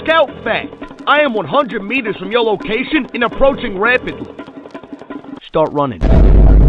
Scout fact. I am 100 meters from your location and approaching rapidly. Start running.